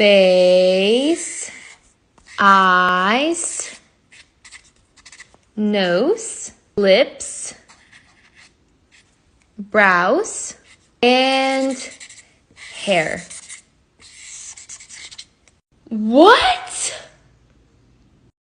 face, eyes, nose, lips, brows, and hair. What?